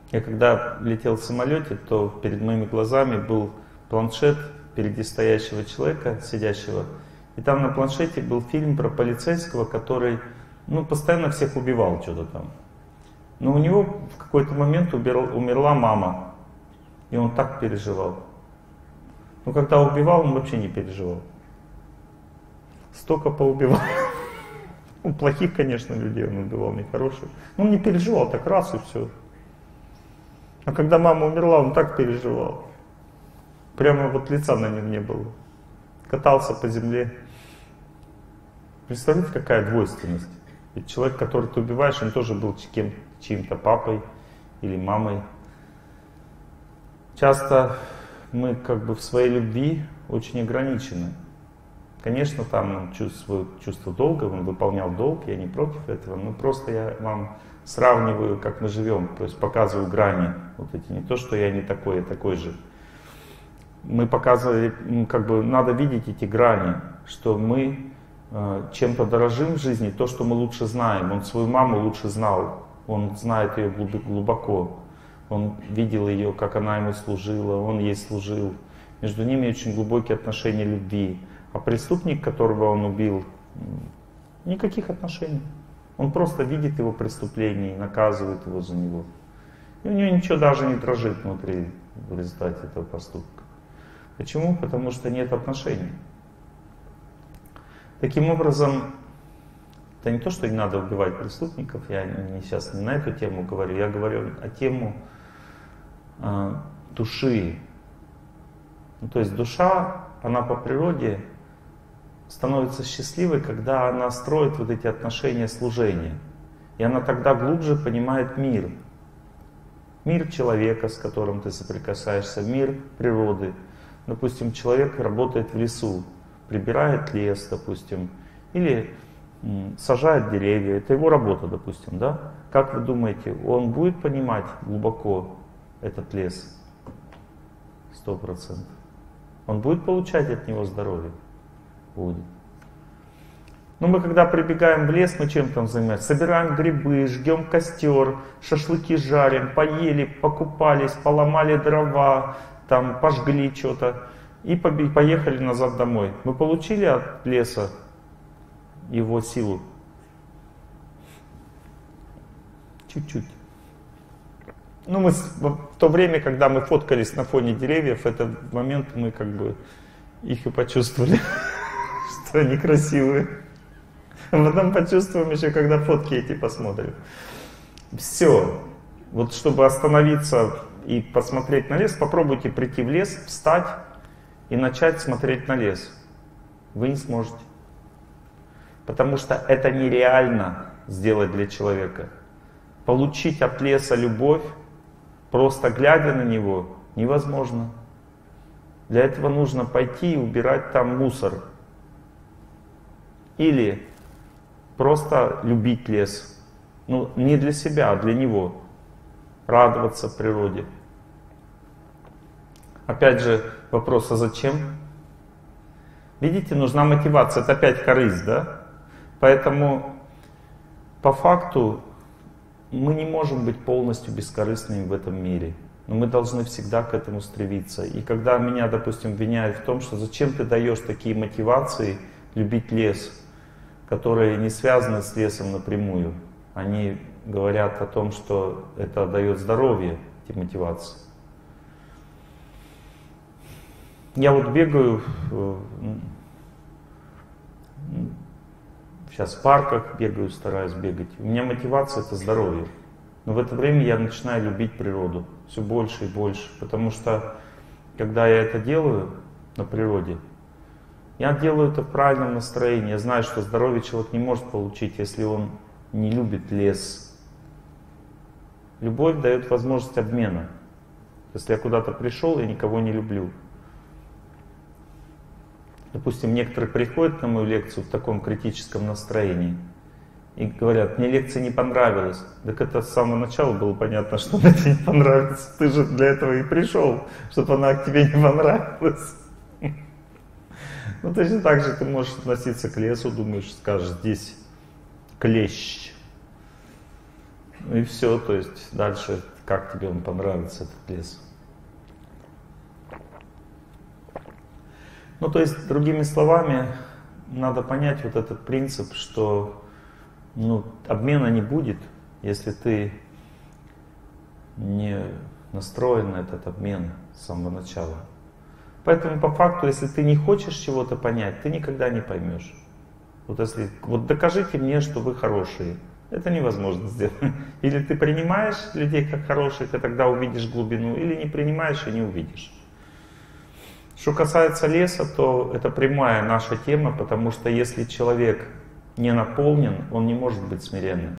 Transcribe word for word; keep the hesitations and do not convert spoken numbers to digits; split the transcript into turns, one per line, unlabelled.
Я когда летел в самолете, то перед моими глазами был планшет впереди стоящего человека, сидящего. И там на планшете был фильм про полицейского, который, ну, постоянно всех убивал что-то там. Но у него в какой-то момент умерла мама. И он так переживал. Но когда убивал, он вообще не переживал. Столько поубивал. Ну, плохих, конечно, людей он убивал, нехороших. Но он не переживал, так раз и все. А когда мама умерла, он так переживал. Прямо вот лица на нем не было. Катался по земле. Представляете, какая двойственность? Ведь человек, который ты убиваешь, он тоже был кем, чьим-то папой или мамой. Часто мы как бы в своей любви очень ограничены. Конечно, там он чувствует чувство долга, он выполнял долг, я не против этого, но просто я вам сравниваю, как мы живем, то есть показываю грани вот эти, не то, что я не такой, я такой же. Мы показывали, как бы надо видеть эти грани, что мы э, чем-то дорожим в жизни, то, что мы лучше знаем. Он свою маму лучше знал, он знает ее глубоко, он видел ее, как она ему служила, он ей служил. Между ними очень глубокие отношения любви. А преступник, которого он убил, никаких отношений. Он просто видит его преступление и наказывает его за него. И у него ничего даже не дрожит внутри в результате этого поступка. Почему? Потому что нет отношений. Таким образом, это не то, что не надо убивать преступников, я не, сейчас не на эту тему говорю, я говорю о тему э, души. Ну, то есть душа, она по природе становится счастливой, когда она строит вот эти отношения служения. И она тогда глубже понимает мир. Мир человека, с которым ты соприкасаешься, мир природы. Допустим, человек работает в лесу, прибирает лес, допустим, или м, сажает деревья. Это его работа, допустим, да? Как вы думаете, он будет понимать глубоко этот лес? Сто процентов. Он будет получать от него здоровье? Будет. Но мы когда прибегаем в лес, мы чем там занимаемся? Собираем грибы, жгем костер, шашлыки жарим, поели, покупались, поломали дрова, там пожгли что-то и поехали назад домой. Мы получили от леса его силу? Чуть-чуть. Ну, мы в то время, когда мы фоткались на фоне деревьев, в этот момент мы как бы их и почувствовали, что они красивые. А потом почувствуем еще, когда фотки эти посмотрим. Все. Вот чтобы остановиться и посмотреть на лес, попробуйте прийти в лес, встать и начать смотреть на лес. Вы не сможете. Потому что это нереально сделать для человека. Получить от леса любовь, просто глядя на него, невозможно. Для этого нужно пойти и убирать там мусор. Или просто любить лес. Ну, не для себя, а для него. Радоваться природе. Опять же, вопрос, а зачем? Видите, нужна мотивация. Это опять корысть, да? Поэтому, по факту, мы не можем быть полностью бескорыстными в этом мире. Но мы должны всегда к этому стремиться. И когда меня, допустим, обвиняют в том, что зачем ты даешь такие мотивации любить лес, которые не связаны с лесом напрямую. Они говорят о том, что это дает здоровье, эти мотивации. Я вот бегаю сейчас в парках, бегаю, стараюсь бегать. У меня мотивация — это здоровье. Но в это время я начинаю любить природу все больше и больше. Потому что, когда я это делаю на природе, я делаю это в правильном настроении. Я знаю, что здоровье человек не может получить, если он не любит лес. Любовь дает возможность обмена. Если я куда-то пришел, я никого не люблю. Допустим, некоторые приходят на мою лекцию в таком критическом настроении и говорят, мне лекция не понравилась. Так это с самого начала было понятно, что она тебе не понравится. Ты же для этого и пришел, чтобы она к тебе не понравилась. Ну, точно так же ты можешь относиться к лесу, думаешь, скажешь, здесь клещ. И все, то есть дальше, как тебе он понравится, этот лес. Ну, то есть, другими словами, надо понять вот этот принцип, что ну, обмена не будет, если ты не настроен на этот обмен с самого начала. Поэтому по факту, если ты не хочешь чего-то понять, ты никогда не поймешь. Вот если, вот докажите мне, что вы хорошие. Это невозможно сделать. Или ты принимаешь людей как хороших, и тогда увидишь глубину, или не принимаешь и не увидишь. Что касается леса, то это прямая наша тема, потому что если человек не наполнен, он не может быть смиренным.